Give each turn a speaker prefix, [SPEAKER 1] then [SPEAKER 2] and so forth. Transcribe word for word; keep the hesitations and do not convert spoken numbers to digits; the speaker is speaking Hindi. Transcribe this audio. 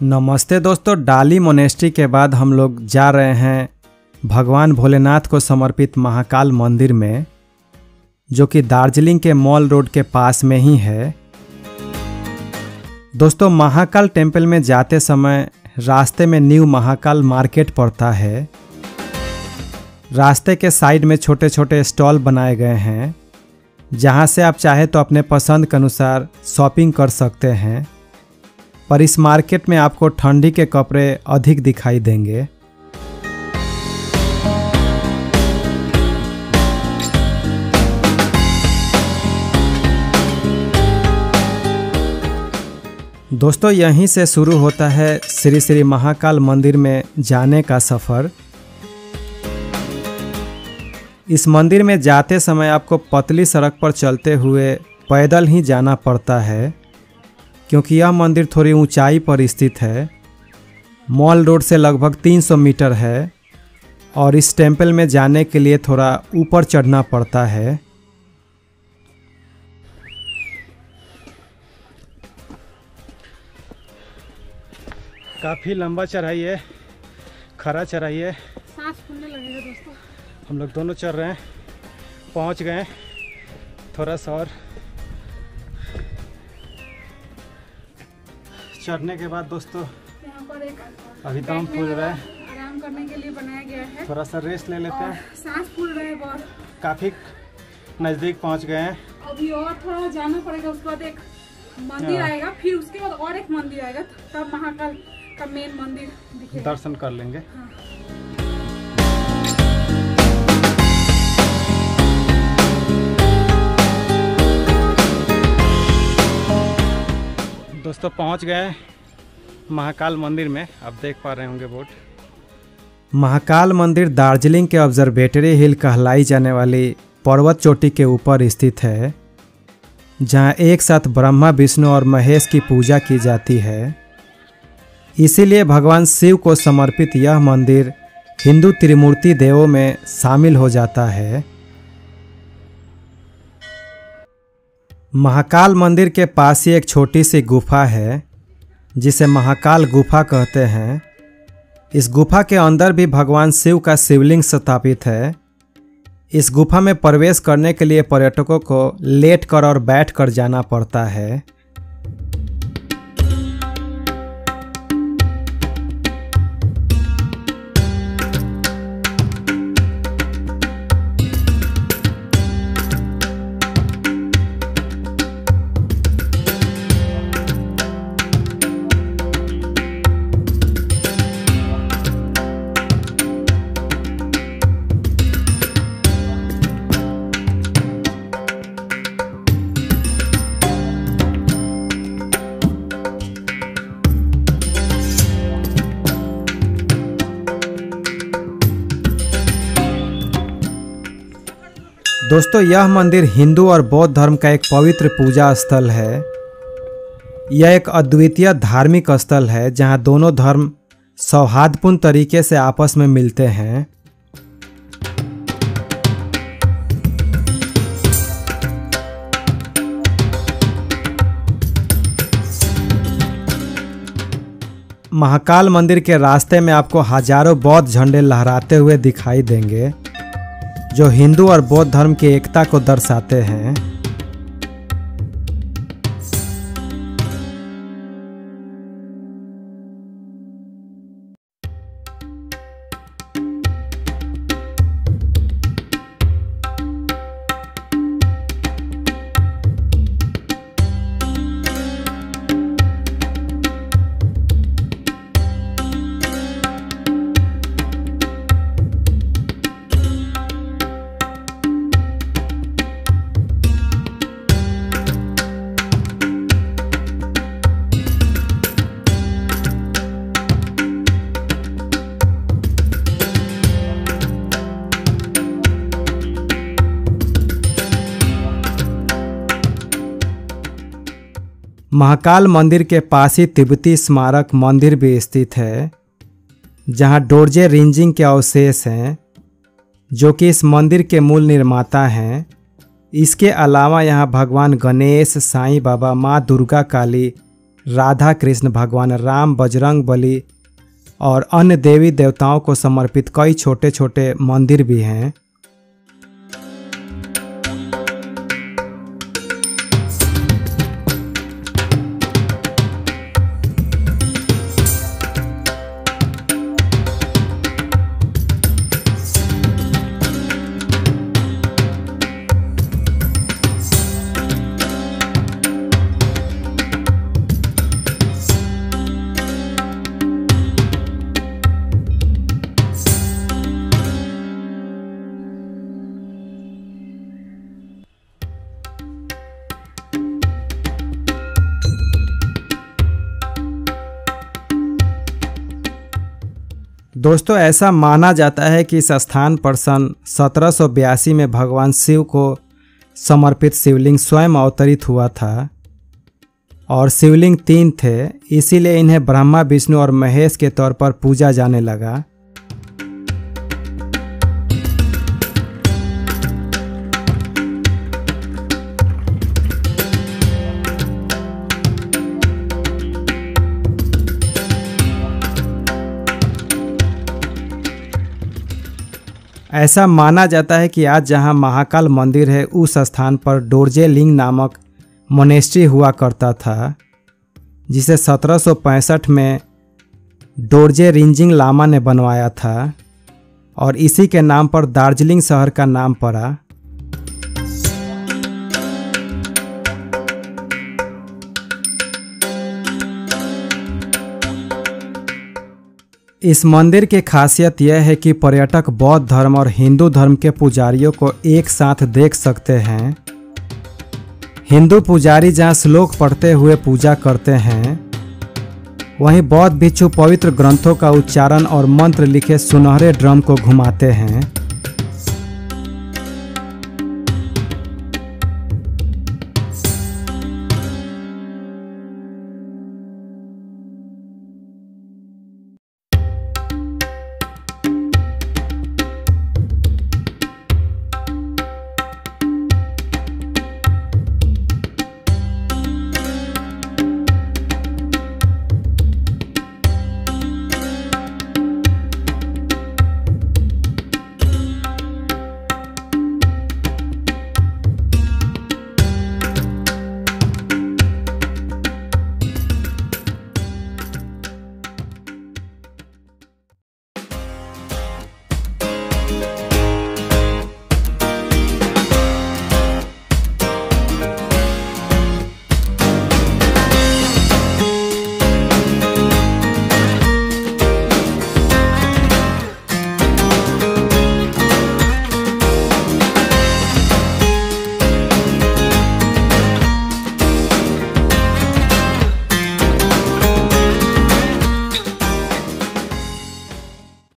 [SPEAKER 1] नमस्ते दोस्तों, डाली मोनेस्ट्री के बाद हम लोग जा रहे हैं भगवान भोलेनाथ को समर्पित महाकाल मंदिर में, जो कि दार्जिलिंग के मॉल रोड के पास में ही है। दोस्तों, महाकाल टेम्पल में जाते समय रास्ते में न्यू महाकाल मार्केट पड़ता है। रास्ते के साइड में छोटे छोटे स्टॉल बनाए गए हैं, जहां से आप चाहे तो अपने पसंद के अनुसार शॉपिंग कर सकते हैं। पर इस मार्केट में आपको ठंडी के कपड़े अधिक दिखाई देंगे। दोस्तों, यहीं से शुरू होता है श्री श्री महाकाल मंदिर में जाने का सफ़र। इस मंदिर में जाते समय आपको पतली सड़क पर चलते हुए पैदल ही जाना पड़ता है, क्योंकि यह मंदिर थोड़ी ऊंचाई पर स्थित है। मॉल रोड से लगभग तीन सौ मीटर है और इस टेम्पल में जाने के लिए थोड़ा ऊपर चढ़ना पड़ता है। काफ़ी लंबा चढ़ाई है, खरा चढ़ाई है,
[SPEAKER 2] सांस फूलने लगेगा दोस्तों।
[SPEAKER 1] हम लोग दोनों चढ़ रहे हैं, पहुंच गए। थोड़ा सा और चढ़ने के बाद दोस्तों
[SPEAKER 2] यहाँ पर एक
[SPEAKER 1] अभी दम फूल रहा है,
[SPEAKER 2] आराम करने के लिए बनाया गया है।
[SPEAKER 1] थोड़ा सा रेस्ट ले लेते हैं।
[SPEAKER 2] सांस फूल रहे हैं बहुत।
[SPEAKER 1] काफ़ी नज़दीक पहुंच गए हैं।
[SPEAKER 2] अभी और थोड़ा जाना पड़ेगा, उसके बाद एक मंदिर आएगा, फिर उसके बाद और एक मंदिर आएगा, तब महाकाल का मेन मंदिर दिखेगा।
[SPEAKER 1] दर्शन कर लेंगे।
[SPEAKER 2] हाँ।
[SPEAKER 1] दोस्तों, पहुंच गए महाकाल मंदिर में। आप देख पा रहे होंगे बोर्ड। महाकाल मंदिर दार्जिलिंग के ऑब्जर्वेटरी हिल कहलाई जाने वाली पर्वत चोटी के ऊपर स्थित है, जहां एक साथ ब्रह्मा, विष्णु और महेश की पूजा की जाती है। इसीलिए भगवान शिव को समर्पित यह मंदिर हिंदू त्रिमूर्ति देवों में शामिल हो जाता है। महाकाल मंदिर के पास ही एक छोटी सी गुफा है, जिसे महाकाल गुफा कहते हैं। इस गुफा के अंदर भी भगवान शिव का शिवलिंग स्थापित है। इस गुफा में प्रवेश करने के लिए पर्यटकों को लेट कर और बैठ कर जाना पड़ता है। दोस्तों, यह मंदिर हिंदू और बौद्ध धर्म का एक पवित्र पूजा स्थल है। यह एक अद्वितीय धार्मिक स्थल है, जहां दोनों धर्म सौहार्दपूर्ण तरीके से आपस में मिलते हैं। महाकाल मंदिर के रास्ते में आपको हजारों बौद्ध झंडे लहराते हुए दिखाई देंगे, जो हिंदू और बौद्ध धर्म की एकता को दर्शाते हैं। महाकाल मंदिर के पास ही तिब्बती स्मारक मंदिर भी स्थित है, जहां डोरजे रिंजिंग के अवशेष हैं, जो कि इस मंदिर के मूल निर्माता हैं। इसके अलावा यहाँ भगवान गणेश, साईं बाबा, माँ दुर्गा काली राधा कृष्ण, भगवान राम, बजरंग बली और अन्य देवी देवताओं को समर्पित कई छोटे छोटे मंदिर भी हैं। दोस्तों, ऐसा माना जाता है कि इस स्थान पर सन सत्रह सौ बयासी में भगवान शिव को समर्पित शिवलिंग स्वयं अवतरित हुआ था और शिवलिंग तीन थे, इसीलिए इन्हें ब्रह्मा, विष्णु और महेश के तौर पर पूजा जाने लगा। ऐसा माना जाता है कि आज जहां महाकाल मंदिर है उस स्थान पर डोरजे लिंग नामक मोनेस्ट्री हुआ करता था, जिसे सत्रह सौ पैंसठ में डोरजे रिंजिंग लामा ने बनवाया था और इसी के नाम पर दार्जिलिंग शहर का नाम पड़ा। इस मंदिर की खासियत यह है कि पर्यटक बौद्ध धर्म और हिंदू धर्म के पुजारियों को एक साथ देख सकते हैं। हिंदू पुजारी जहां श्लोक पढ़ते हुए पूजा करते हैं, वहीं बौद्ध भिक्षु पवित्र ग्रंथों का उच्चारण और मंत्र लिखे सुनहरे ड्रम को घुमाते हैं।